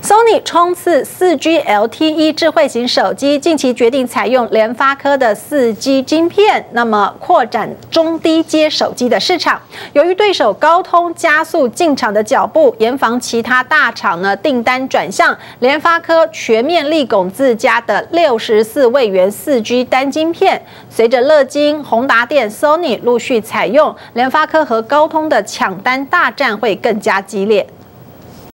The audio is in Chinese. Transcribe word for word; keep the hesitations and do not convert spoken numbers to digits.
Sony 冲刺 四 G L T E 智慧型手机，近期决定采用联发科的 四 G 晶片，那么扩展中低阶手机的市场。由于对手高通加速进场的脚步，严防其他大厂呢订单转向，联发科全面力拱自家的六十四位元 四 G 单晶片。随着乐金、宏达电、Sony 陆续采用，联发科和高通的抢单大战会更加激烈。